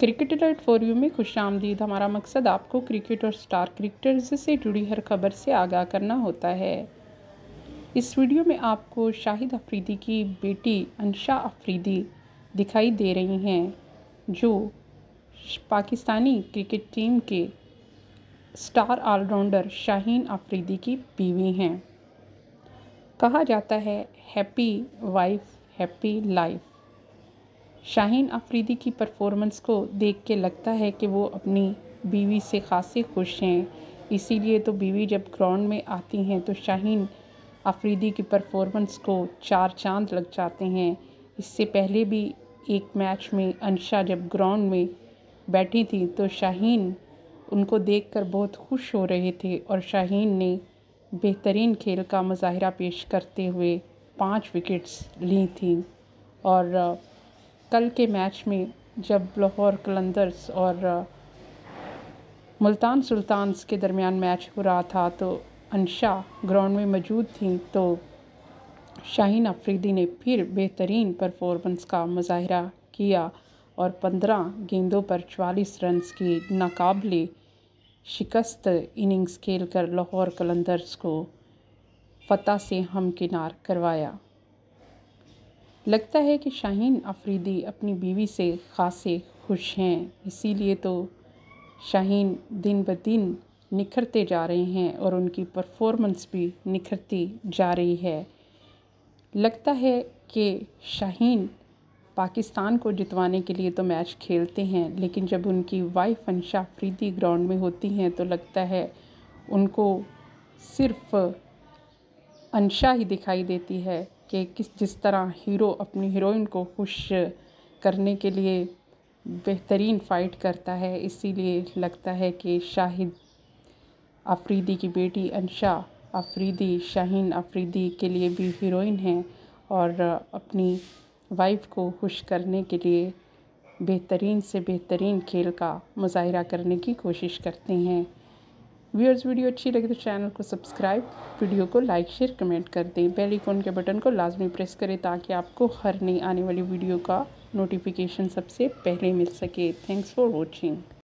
Cricket alert for you में खुशामदीद। हमारा मकसद आपको क्रिकेट और स्टार क्रिकेटर्स से जुड़ी हर खबर से आगाह करना होता है। इस वीडियो में आपको शाहिद अफरीदी की बेटी अंशा अफरीदी दिखाई दे रही हैं, जो पाकिस्तानी क्रिकेट टीम के स्टार ऑलराउंडर शाहीन अफरीदी की बीवी हैं। कहा जाता है happy wife happy life. Shaheen Afridi की परफॉर्मेंस को देख के लगता है कि वो अपनी बीवी से खासे खुश हैं। इसीलिए तो बीवी जब ग्राउंड में आती हैं तो शाहीन अफरीदी की परफॉर्मेंस को 4 चांद लग जाते हैं। इससे पहले भी एक मैच में अंशा जब ग्राउंड में बैठी थी तो शाहीन उनको देखकर बहुत खुश हो रहे थे और शाहीन ने बेहतरीन खेल का मुजाहिरा पेश करते हुए 5 विकेट्स ली थी। और कल के मैच में जब लाहौर कलंदर्स और मुल्तान सुल्तान्स के दरमियान मैच हो रहा था तो अंशा ग्राउंड में मौजूद थी, तो शाहीन अफरीदी ने फिर बेहतरीन परफॉर्मेंस का मुजाहिरा किया और 15 गेंदों पर 44 रन्स की नाकाबिले शिकस्त इनिंग्स खेलकर लाहौर कलंदर्स को फतह से हमकिनार करवाया। लगता है कि शाहीन अफरीदी अपनी बीवी से खासे खुश हैं, इसीलिए तो शाहीन दिन ब दिन निखरते जा रहे हैं और उनकी परफॉर्मेंस भी निखरती जा रही है। लगता है कि शाहीन पाकिस्तान को जितवाने के लिए तो मैच खेलते हैं, लेकिन जब उनकी वाइफ अंशा अफरीदी ग्राउंड में होती हैं तो लगता है उनको सिर्फ अंशा ही दिखाई देती है कि जिस तरह हीरो अपनी हीरोइन को खुश करने के लिए बेहतरीन फ़ाइट करता है। इसीलिए लगता है कि शाहिद अफरीदी की बेटी अंशा अफरीदी शाहीन अफरीदी के लिए भी हीरोइन हैं और अपनी वाइफ को खुश करने के लिए बेहतरीन से बेहतरीन खेल का मुजाहिरा करने की कोशिश करते हैं। व्यूअर्स, वीडियो अच्छी लगे तो चैनल को सब्सक्राइब, वीडियो को लाइक शेयर कमेंट कर दें। बेल आइकन के बटन को लाजमी प्रेस करें ताकि आपको हर नई आने वाली वीडियो का नोटिफिकेशन सबसे पहले मिल सके। Thanks for watching.